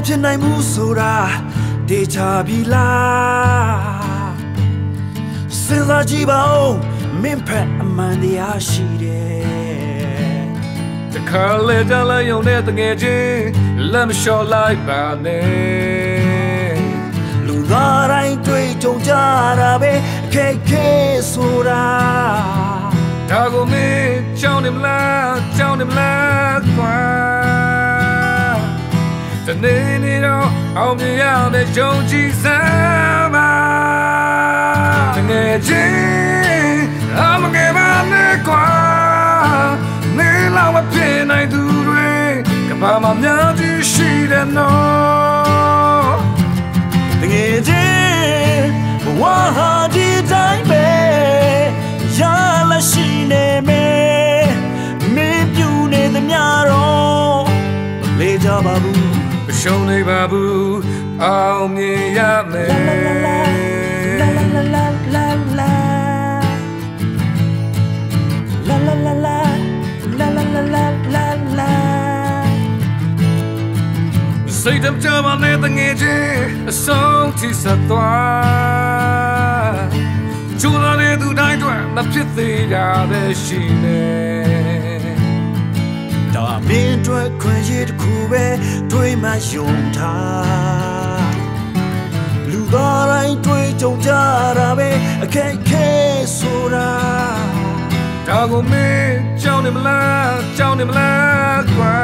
ဖြစ်နိုင်မှုဆိုတာတေချာပြီလားစဉ်းစားကြည့်ပါဦးမင်းဖက်အမှန်တရားရှိတယ်တခါလေကြလာရုံနဲ့တကယ်ချင်းလက်မလျှော့လိုက်ပါနဲ့လူသားတိုင်းတွေ့ကြုံကြတာပဲအခက်ခဲဆိုတာဒါကိုမင်းကြောက်နေမလားကွာတနေ့နေ့တော့အောင်မြင်ရတဲ့ယုံကြည်စမ်းပါတကယ်ချင်းအမငယ်ပါနဲ့ကွာနေလောက်မဖြစ်နိုင်သူတွေကဘာမှများကြီးရှိတယ်နော်တကယ်ချင်းဘဝဟာဒီတိုင်းပဲရလာရှိနေမယ်မင်းပြူနေသမျှတော့မလေးကြပါဘူးမရှုံးနေပါဘူးအောင်မြင်ရမယ်la la la la la la la la la la la la la la la စိတ်တမ်းကြပါနဲ့တငယ်ချင်းအဆုံးထိဆက်သွားကျူလာတဲ့သူတိုင်းတွေ့မဖြစ်သေးတာပဲရှိနေဒါမင်းတွေ့ခွင့်ရတစ်ခုပဲတွေးမှယုံထားလူသားတိုင်းတွေ့ကြုံကြတာပဲအခက်ခဲဆိုတာဒါကိုမင်းကြောက်နေမလားကွာ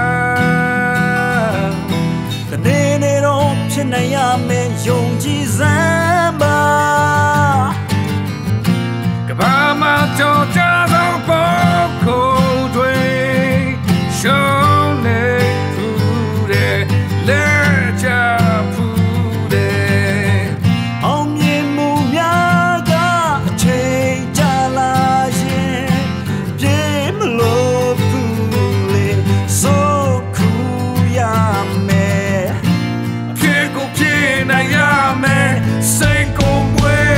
တနေ့နေ့တော့ဖြစ်နိုင်ရမယ်ယုံကြည်စမ်းပါကဘာမှကြောက်ကြသောပုံကိုတွေရှုံးနေဖူးတယ်လဲချဖူးတယ်အောင်မြင်မှုများကအချိန်ကြာလာရင်ပြေမလို့ဘူးလေစိုးခုရမယ်အဖြစ်ကိုဖြစ်နိုင်ရမယ်စိတ်ကိုမွေး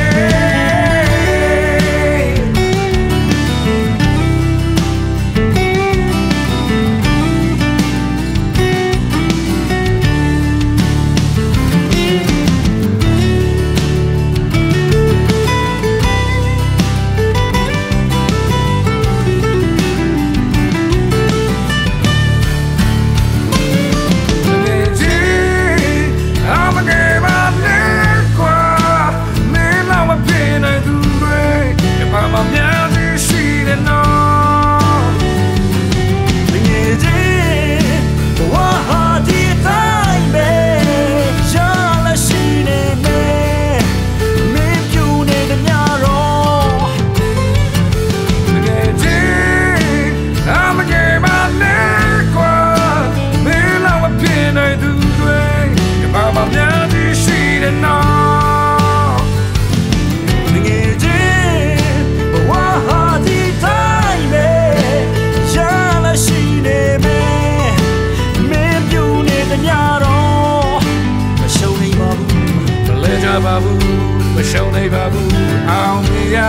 မရှုံးနေပါဘူးအောင်မြင်ရ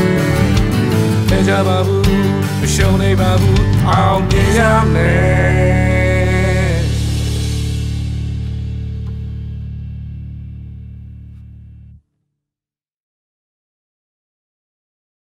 မယ်ကြပါဘူးမရှုံးနေပါဘူးအောင်မြင်ရမယ်